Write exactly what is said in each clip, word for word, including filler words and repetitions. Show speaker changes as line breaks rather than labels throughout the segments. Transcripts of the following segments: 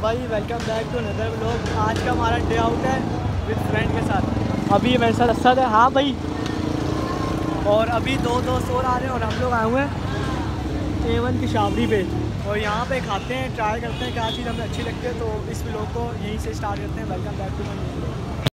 भाई welcome back to another vlog. आज का हमारा डे आउट है विद फ्रेंड के साथ। अभी मेरे साथ असद है। हाँ भाई। और अभी दो दोस्त और आ रहे हैं और हम लोग आए हुए हैं ए वन की शावरी पे और यहाँ पे खाते हैं, ट्राई करते हैं क्या चीज़ हमें अच्छी लगती है। तो इस व्लॉग को यहीं से स्टार्ट करते हैं। Welcome back to my vlog.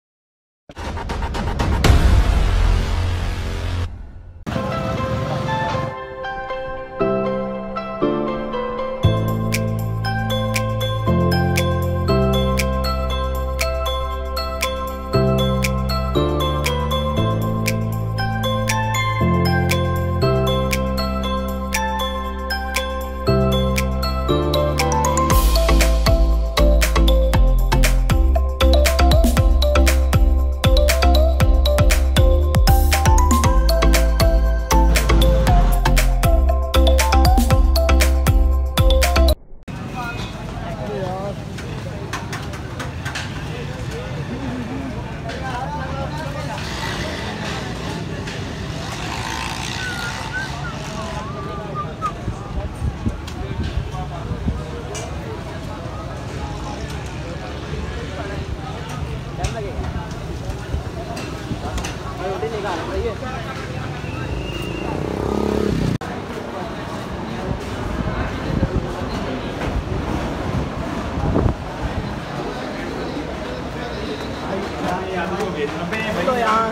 तो यहाँ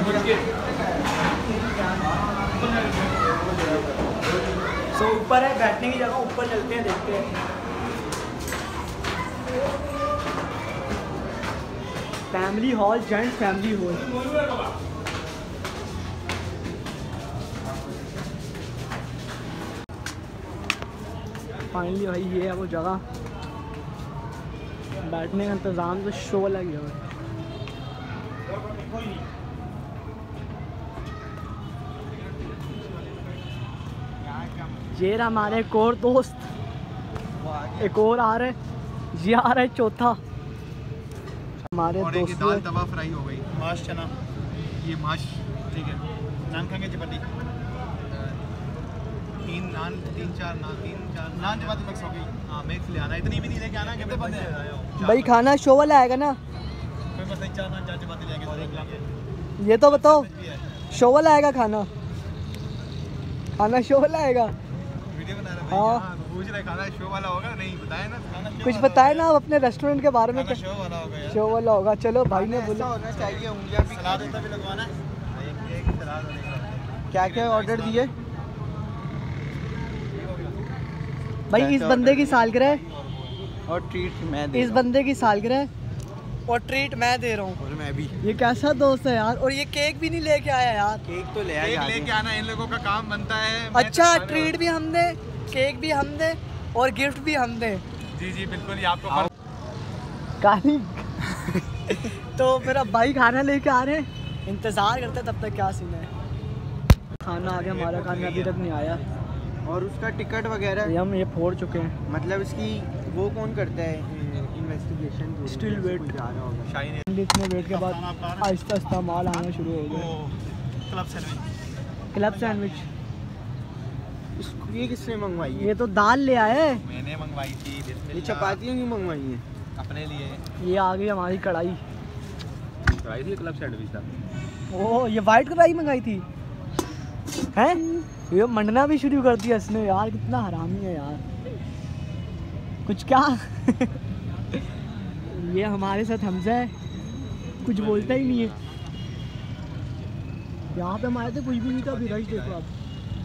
सो ऊपर है बैठने की जगह, ऊपर चलते हैं देखते हैं। Family hall, joint family hall. Finally भाई ये है वो जगह, बैठने का इंतज़ाम तो शो लग गया है। ये रहा हमारे एक और दोस्त, एक और आ रहे, ये आ रहा है चौथा हमारे दोस्त।
दाल तवा फ्राई हो गई, माश चना, ये माश, ठीक है। नान खाएंगे चपाती, तीन नान, तीन चार नान, तीन चार नान चपाती मिक्स हो गई। हाँ मिक्स ले आना, इतनी भी नहीं लेके आना। कितने बंदे हैं
भाई? खाना शो वाला आएगा ना?
कोई मसला, चार नान चार चपाती लेके।
ये तो बताओ, शो वाला आएगा खाना? खाना शो वाला आएगा?
वीडियो बना रहे हैं। हाँ पूछ रहे खाना शो वाला होगा? नहीं बताया ना, खाना शो
कुछ बताए ना आप अपने रेस्टोरेंट के बारे में।
शो वाला होगा यार,
शो वाला होगा। चलो भाई ने बोला
होना चाहिए। उंगलियां भी, सलाद होता भी लगवाना है। एक एक सलाद होगा।
क्या क्या ऑर्डर दिए भाई? इस बंदे की सालगिरह
और ट्रीट मैं दे
इस बंदे की सालगिरह और ट्रीट मैं दे रहा हूँ।
और मैं भी।
ये कैसा दोस्त है यार। और ये केक भी नहीं लेके आया यार।
केक तो ले आया, लेके आना इन लोगों का काम बनता है।
अच्छा, ट्रीट भी हम दे, केक भी हम दे और गिफ्ट भी हम दे।
जी जी बिल्कुल, ये आपको
काली तो मेरा भाई खाना लेके आ रहे हैं, इंतजार करते तब तक क्या सीन है। खाना आ गया, हमारा खाना अभी तक नहीं आया।
और उसका टिकट वगैरह
हम ये फोड़ चुके हैं।
मतलब इसकी वो कौन करता है इन्वेस्टिगेशन?
स्टिल वेट
जा रहा होगा शायद।
इतने वेट के बाद आहिस्ता आहिस्ता माल आना शुरू हो गया।
क्लब सैंडविच,
क्लब सैंडविच
ये किसने मंगवाई है?
ये तो दाल ले आए।
मैंने मंगवाई थी। ये चपातियाँ नहीं मंगवाई हैं अपने लिए?
ये आ गई हमारी कढ़ाई।
कढ़ाई थी, क्लब सैंडविच था।
ओह, ये वाइट कढ़ाई मंगाई थी हैं? ये मंडना भी शुरू कर दिया इसने यार। कितना हरामी है यार। कुछ क्या ये हमारे साथ हमजा है, कुछ बोलता ही नहीं है। यहाँ पे हम आए थे, कुछ भी नहीं था। अभी राइस देखो आप।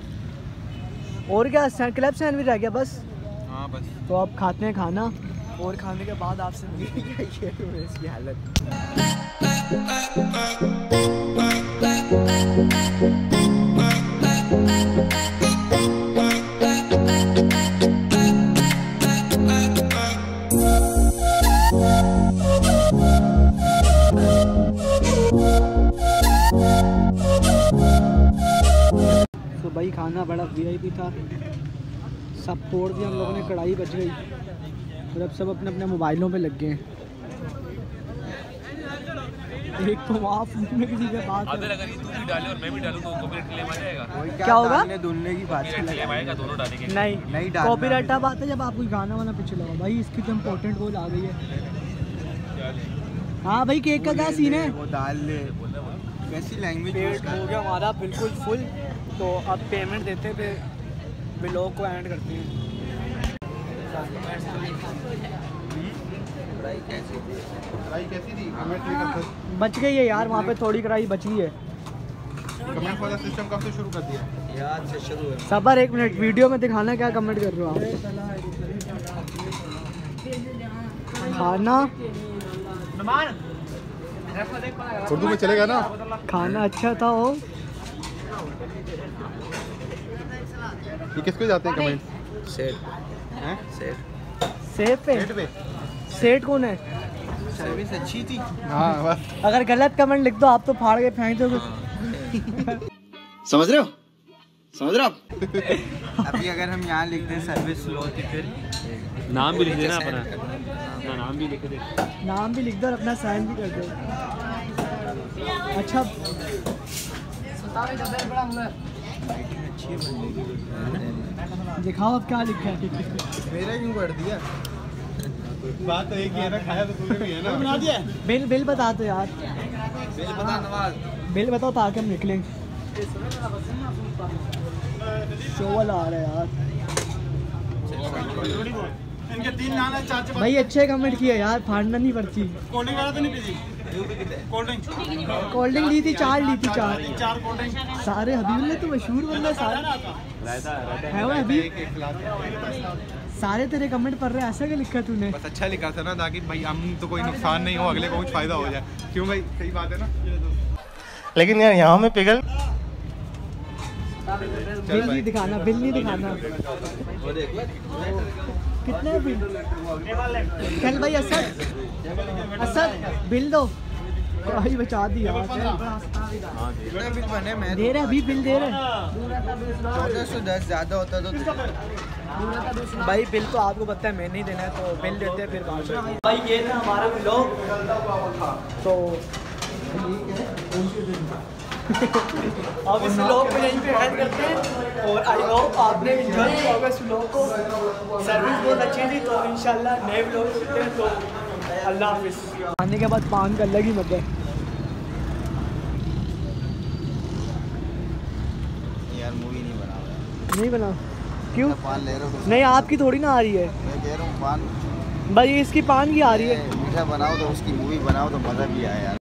और क्या, क्लब सैंडविच रह गया बस।
हाँ बस।
तो अब खाते हैं खाना और खाने के बाद आपसे मिलेंगे।
इसकी हालत।
तो भाई खाना बड़ा वीआईपी था, सब फोड़ दिया हम लोगों ने, कढ़ाई बच गई और अब सब अपने अपने मोबाइलों पे लग गए हैं। एक तो वहाँ फूटने की चीज़ है बात है।
अगर अगर ये तू भी डाले और मैं भी डालूं तो कॉपीराइट क्लेम आ जाएगा।
क्या होगा?
धुलने की बात
कॉपीराइट क्लेम आएगा दोनों डालेंगे।
नहीं
नहीं डालना।
कॉपीराइट अब आता है जब आप कोई गाना वाना पीछे लगाओ भाई। इसकी तो इम्पोर्टेंट बोल आ गई है। हाँ भाई केक का क्या सीन है?
वो डाल ले। कैसी लैंग्वेज
पेट हो गया हमारा बिल्कुल फुल। तो अब पेमेंट देते पे ब्लॉग को एंड करते हैं।
कढ़ाई कैसी थी? कमेंट नहीं करते।
बच गई है यार, वहाँ पे थोड़ी कढ़ाई बची है।
कमेंट वाला सिस्टम कब से शुरू कर दिया?
याद से शुरू है।
सबर एक मिनट, वीडियो में दिखाना क्या कमेंट कर रहे हो आप। खाना
उर्दू में चलेगा ना?
खाना अच्छा था हो।
ये किसको जाते हैं कमेंट?
सेट
हैं?
सेट
सेठ पे?
पेट पे?
सेठ कौन है?
सर्विस अच्छी थी।
हाँ बस।
अगर गलत कमेंट लिख दो आप तो फाड़ के फेंक दोगे।
समझ रहे हो? समझ रहे हो? अभी अगर हम यहाँ लिख दें सर्विस स्लो थी फिर
नाम भी लिख देना अपना। अपना नाम भी लिख दे।
नाम भी लिख दो और अपना साइन भी कर दो। अच्छा दिखाओ अब क्या लिखा है।
मेरा क्यों कर दिया?
बात तो एक ही है ना, खाया तो तूने भी है ना। बना दिया।
बिल बिल बता दो यार।
बिल बता नवाज।
बिल बताओ ताकि हम निकलेंगे। शोवल आ रहा है यार।
इनके तीन नान है, चार
भाई अच्छे कमेंट किए यार, फाड़ना नहीं पड़ती।
कोल्ड ड्रिंक तो नहीं पी थी? कोल्ड ड्रिंक
कोल्ड ड्रिंक ली थी, चार ली थी, चार
चार कोल्ड ड्रिंक
सारे हबीब तो मशहूर बंदा सारे है वो हबीब। सारे तेरे कमेंट पढ़ रहे हैं, ऐसा क्या लिखा तूने?
बस अच्छा लिखा था ना, ताकि भाई हम तो कोई नुकसान नहीं हो, अगले को कुछ फायदा हो जाए। क्यों भाई? सही बात है ना। लेकिन यार यहाँ में पिघल
बिल नहीं दिखाना, बिल नहीं दिखाना। कितने बिल? चल भाई असद, असद बिल दो। भाई बचा दी यार।
कितना बिल बने? मैं
दे रहे अभी बिल दे रहे।
चौदह सौ दस ज़्यादा होता तो
भाई बिल तो आपको पता है मैं नहीं देना है, तो बिल देते हैं फिर बाद में। भाई ये था हमारा व्लॉग। तो अब इस व्लॉग को यहीं पे एंड करते हैं और आई होप आपने एंजॉय किया होगा इस व्लॉग को। सर्विस बहुत अच्छी थी, तो इंशाल्लाह नए व्लॉग मिलते हैं। तो अल्लाह हाफिज़। आने के बाद पान का अलग ही मजा है
यार। मूवी नहीं बना रहा।
नहीं बना क्यों?
पान ले रहा हूँ।
नहीं आपकी थोड़ी ना आ रही है,
मैं कह रहा हूँ पान
भाई इसकी पान की आ रही है।
मीठा बनाओ तो उसकी मूवी बनाओ तो मज़ा भी आए यार।